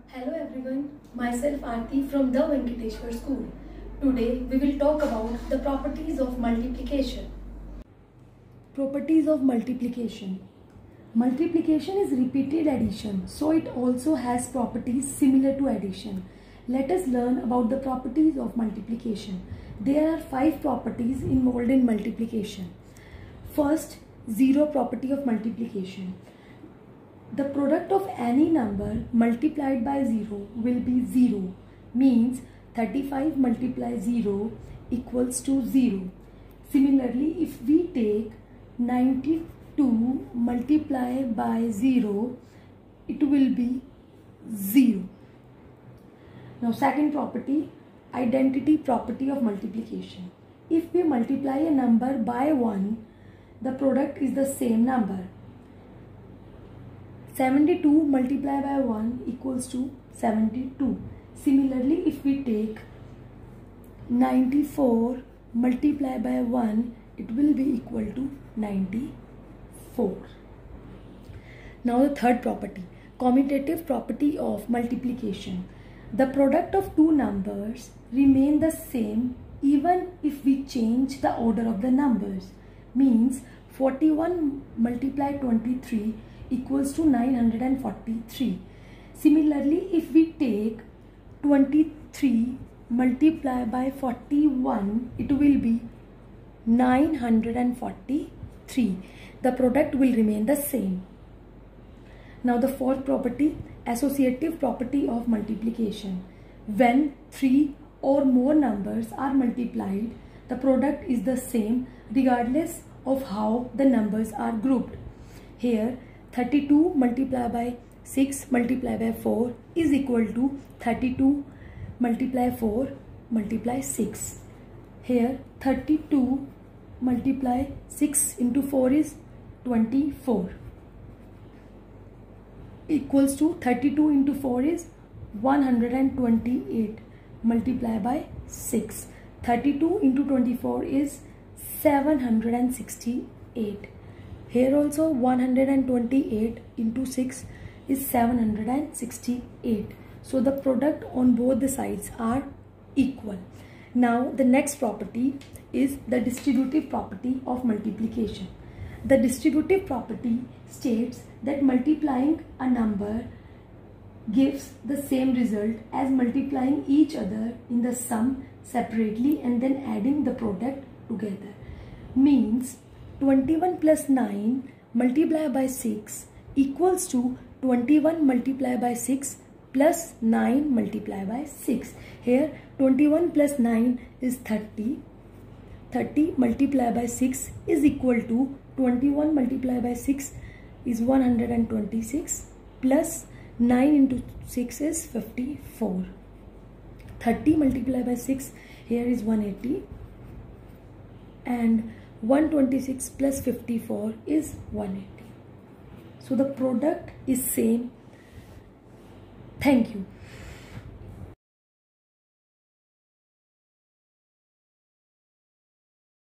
Hello everyone, myself Aarti from the Venkateshwar School. Today we will talk about the properties of multiplication. Properties of multiplication. Multiplication is repeated addition, so it also has properties similar to addition. Let us learn about the properties of multiplication. There are 5 properties involved in multiplication. First, zero property of multiplication. The product of any number multiplied by 0 will be 0, means 35 multiplied 0 equals to 0. Similarly, if we take 92 multiplied by 0, it will be 0. Now second property, identity property of multiplication. If we multiply a number by 1, the product is the same number. 72 multiplied by 1 equals to 72. Similarly, if we take 94 multiplied by 1, it will be equal to 94. Now the third property, commutative property of multiplication. The product of two numbers remain the same even if we change the order of the numbers. Means 41 multiplied 23 equals to 943. Similarly, if we take 23 multiplied by 41, it will be 943. The product will remain the same. Now the fourth property, associative property of multiplication. When 3 or more numbers are multiplied, the product is the same regardless of how the numbers are grouped. Here 32 multiplied by 6 multiplied by 4 is equal to 32 multiplied 4 multiplied 6. Here 32 multiplied 6 into 4 is 24 equals to 32 into 4 is 128 multiplied by 6. 32 into 24 is 768. Here also 128 into 6 is 768. So the product on both the sides are equal. Now the next property is the distributive property of multiplication. The distributive property states that multiplying a number gives the same result as multiplying each other in the sum separately and then adding the product together. Means 21 plus 9 multiplied by 6 equals to 21 multiplied by 6 plus 9 multiplied by 6. Here 21 plus 9 is 30. 30 multiplied by 6 is equal to 21 multiplied by 6 is 126 plus 9 into 6 is 54. 30 multiplied by 6 here is 180 and 126 plus 54 is 180. So the product is same. Thank you.